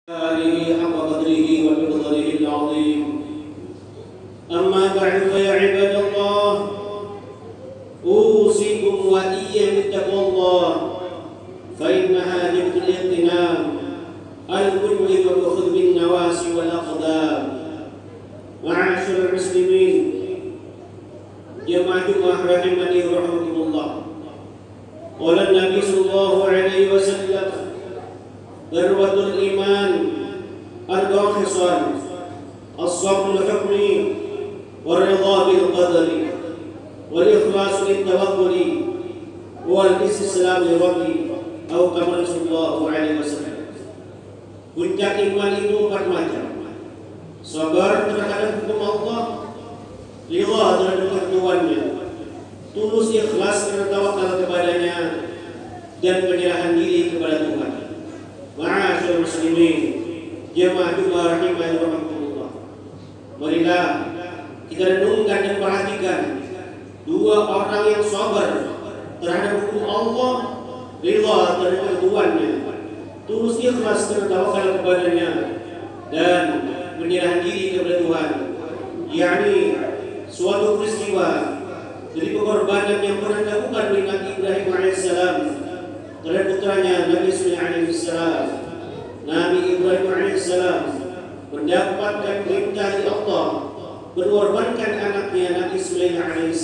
آله حق قدره ومقداره العظيم. أما بعد فيا عباد الله، أوصيكم وإياي بتقوى الله، فإنها جبت الاغتنام المنجد والأخذ بالنواسي والأقدام. معاشر المسلمين، jemaah rahimani wa rahmatullah. Qala Nabi sallallahu alaihi wasallam, darwatul iman arba'a khisal: as-sabr al-hukmi war-ridha bil qadari wal-ikhlas lit-tawakkuli wal-istislam li rabbi, atau kama sallallahu alaihi wasallam. Puncak iman itu empat macam: sabar terhadap hukum Allah, ridha terhadap ketentuannya, tulus ikhlas karena tawakal kepadanya, dan penyerahan diri kepada Tuhan. Ma'asyiral muslimin, jemaah Jumat rahimani wa rahmatullah. Marilah kita renungkan dan perhatikan dua orang yang sabar terhadap hukum Allah, ridha terhadap ketentuannya, tulus ikhlas karena tawakal kepadanya, dan penyerahan diri kepada Tuhan. yakni suatu peristiwa dari pengorbanan yang pernah dilakukan oleh Nabi Ibrahim AS terhadap putranya Nabi Ismail AS. Nabi Ibrahim AS mendapatkan perintah dari Allah mengorbankan anaknya Nabi Ismail AS.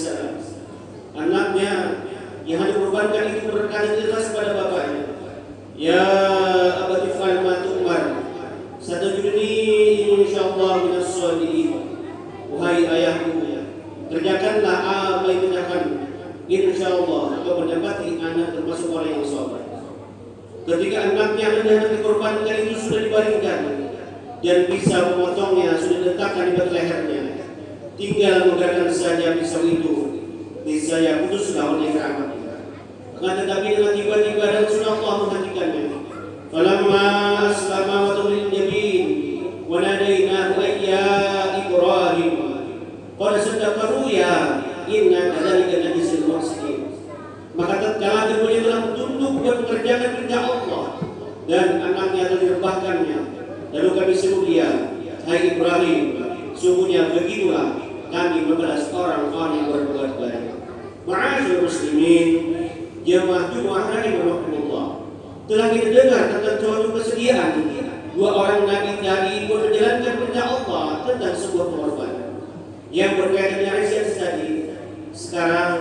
Anaknya yang dikorbankan itu berkata ikhlas pada bapaknya, "Ya abati fa'al ma tu'mar, satajiduni insyaallah minas shalihin." Wahai ayahku, kerjakanlah apa yang kerjakan, insyaallah engkau mendapati anak termasuk orang yang sabar. Ketika anaknya hendak dikorbankan itu sudah dibaringkan dan bisa memotongnya sudah diletakkan di bawah lehernya, tinggal menggerakkan saja pisau itu, niscaya putuslah oleh keramatnya. Tetapi dengan tiba-tiba dan sunnah Allah menghentikannya. Falamma aslama wa tawlil jabin wa nadainahu ya Ibrahim qad sadaqa ruya inna kadzalika najzil muhsinin. Maka tatkala keduanya telah tunduk dan mengerjakan perintah Allah dan anaknya telah direbahkannya, lalu kami seru dia, hai Ibrahim, sungguhnya begitulah kami membalas orang-orang yang berbuat baik. Ma'asyiral muslimin, jemaah Jumat rahimahumullah, telah kita dengar tentang suatu kesediaan dua orang nabi tadi menjalankan perintah Allah tentang sebuah pengorbanan yang berkaitan dengan riset tadi. Sekarang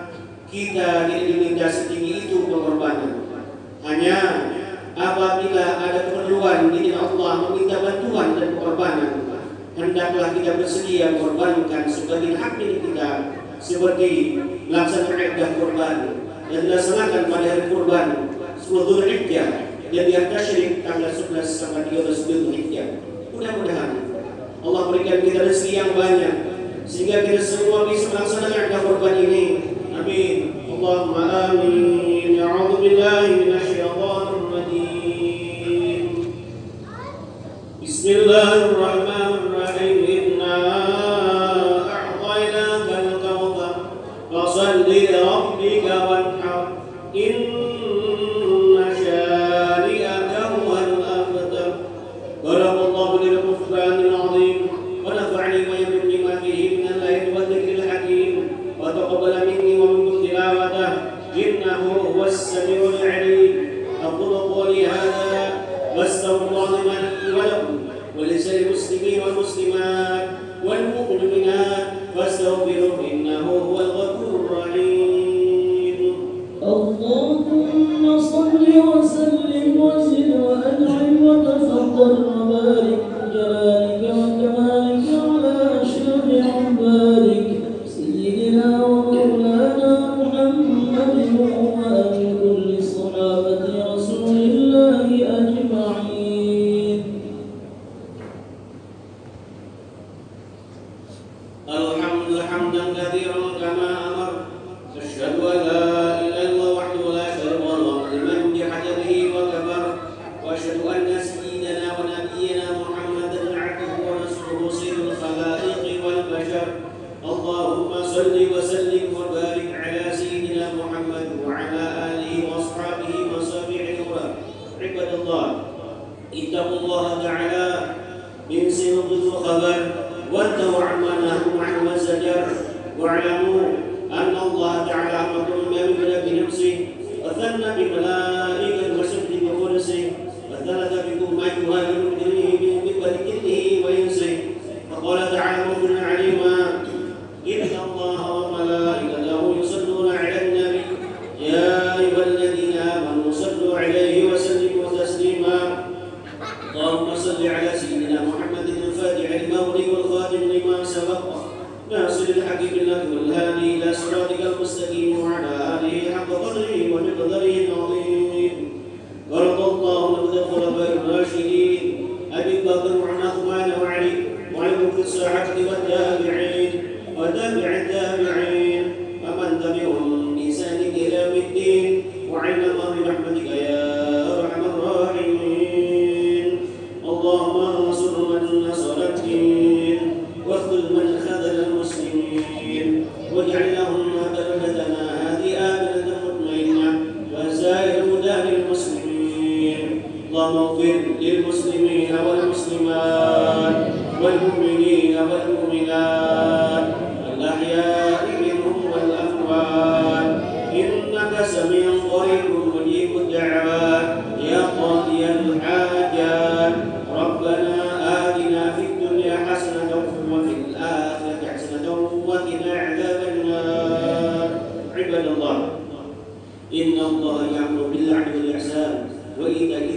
kita tidak diminta setinggi itu pengorbanan. Hanya apabila ada keperluan di jalan Allah meminta bantuan dan pengorbanan, hendaklah kita bersedia mengorbankan sebagian hak milik kita, seperti melaksanakan ibadah kurban yang dilaksanakan pada hari kurban 10 Dzulhijjah dan di hari tasyrik tanggal 11 sampai 13 Dzulhijjah. Mudah-mudahan Allah berikan kita rezeki yang banyak sehingga kita semua bisa melaksanakan ibadah kurban ini. Amin. Allahumma amin. A'udzu billahi minasyaitonir rajim. Bismillahirrahmanirrahim. Inna a'tainakal kautsar fashalli li rabbika wanhar. Inna syani'aka huwal abtar. Barakallahu li wa fil 'azim wa nafa'ani wa yadhkurni ma fihi min al-ayati wa dhikril hakim wa taqabbal minni wa minkum tilawatahu innahu huwas samiul 'alim. aqulu qawli hadha wastaghfirullaha li wa lakum wa li sa'iril muslimin wal muslimat wal mu'minat fastaghfiruhu innahu huwal ghafurur rahim. Allahumma salli wa sallim wa zid wa an'im wa tafaddal wa barik jalalika wa kamalika ala ashrafi ibadik sayyidina wa maulana Muhammadin wa ali kulli sahabati rasulillahi ajma'in. Alhamdulillah hamdan katsiran kama amar. Asyhadu an la ilaha illallah wahdahu la syarika lahu liman bihajatihi wa kabar. Wa asyhadu anna sayyidana wa nabiyyana Muhammad تعالى من سنة الخبر وانتهوا عما نهوا عنه والزجر واعلموا أن الله تعالى أمر بما بنفسه وثنى بملائكة وسبح بقدسه وثلث بكم أيها المجرمين بجنه وإنسه فقال تعالى مخبرا عليما إن الله وملائكته يصلون على النبي يا أيها الذين آمنوا صلوا عليه وسلموا تسليما اللهم صل على سيدنا محمد الفاتح لما أغلق والخاتم لما سبق ناصر الحق بالله والهادي إلى صراطك المستقيم وعلى آله حق قدره ومقداره العظيم ورضى الله عن الخلفاء الراشدين أبي بكر وعن عثمان وعلي وعن ملك الصحابة والتابعين وتابع التابعين ومن تبعهم بإحسان إلى يوم الدين وعلم برحمتك يا أرحم الراحمين اللهم انصر من نصر الدين واخذل من خذل المسلمين واجعل لهم بلدتنا هذه آمنة مطمئنة وسائر بلدان المسلمين اللهم اغفر للمسلمين والمسلمات والمؤمنين والمؤمنات الأحياء منهم والأموات إنك سميع قريب مجيب الدعوات يا قاضي الحاجات ربنا آتنا في الدنيا حسنة وفي الآخرة حسنة وقنا عذاب النار عباد الله إن الله يأمر بالعدل والإحسان وإيتاء